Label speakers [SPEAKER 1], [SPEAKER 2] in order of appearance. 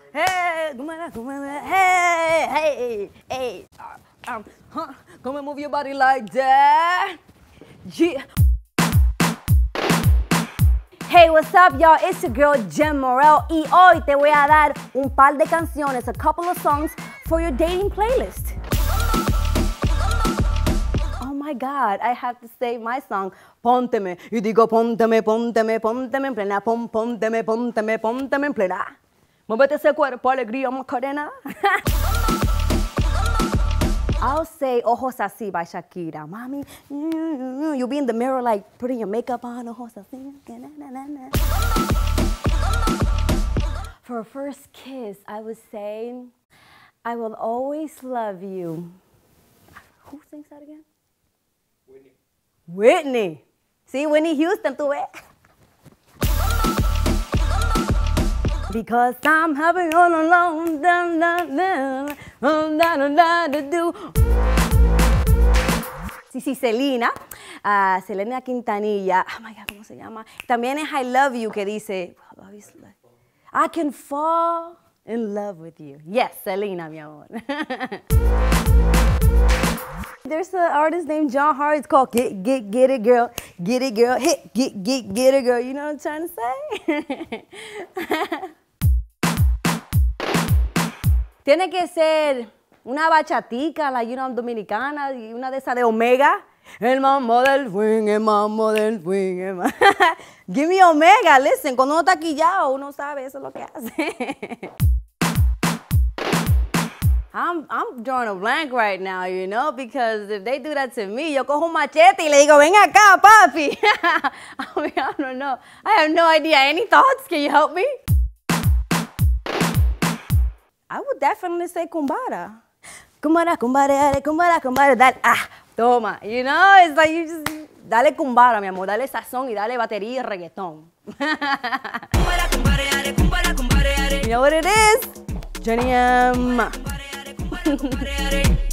[SPEAKER 1] Hey, hey, hey. Come and move your body like that. Yeah. Hey, what's up, y'all? It's your girl, Jenn Morel. Y hoy te voy a dar un par de canciones, a couple of songs for your dating playlist. Oh my God, I have to say my song, Pónteme. Y digo, pónteme, pónteme, pónteme en plena. Pónteme, pónteme, pónteme en plena. Muévete ese cuerpo, alegría, Macarena. I'll say Ojos Así by Shakira. Mommy, you'll be in the mirror like putting your makeup on. Ojos Así. For a first kiss, I would say, I will always love you. Who sings that again? Whitney. Whitney. See, Whitney Houston, tú ves. Because I'm happy all alone, Sí, Selena, Selena Quintanilla, oh my God, ¿cómo se llama? También es I Love You, que dice, I can fall in love with you. Yes, Selena, mi amor. There's an artist named John Hart. It's called Get It Girl, Get It Girl, hit, get it girl. You know what I'm trying to say? Tiene que ser una bachatica, la dominicana, y una de esas de Omega. El mambo del swing, el mambo del swing, el mambo. Give me Omega, listen, cuando uno está quillado, uno sabe, eso es lo que hace. I'm drawing a blank right now, you know, because if they do that to me, yo cojo un machete y le digo, ven acá, papi. I mean, I don't know. I have no idea. Any thoughts? Can you help me? I would definitely say kumbara. Kumbara, kumbara, kumbara, kumbara. That, toma. You know, it's like you just, dale kumbara, mi amor. Dale sazón y dale batería y reggaetón. You know what it is? Jenny M.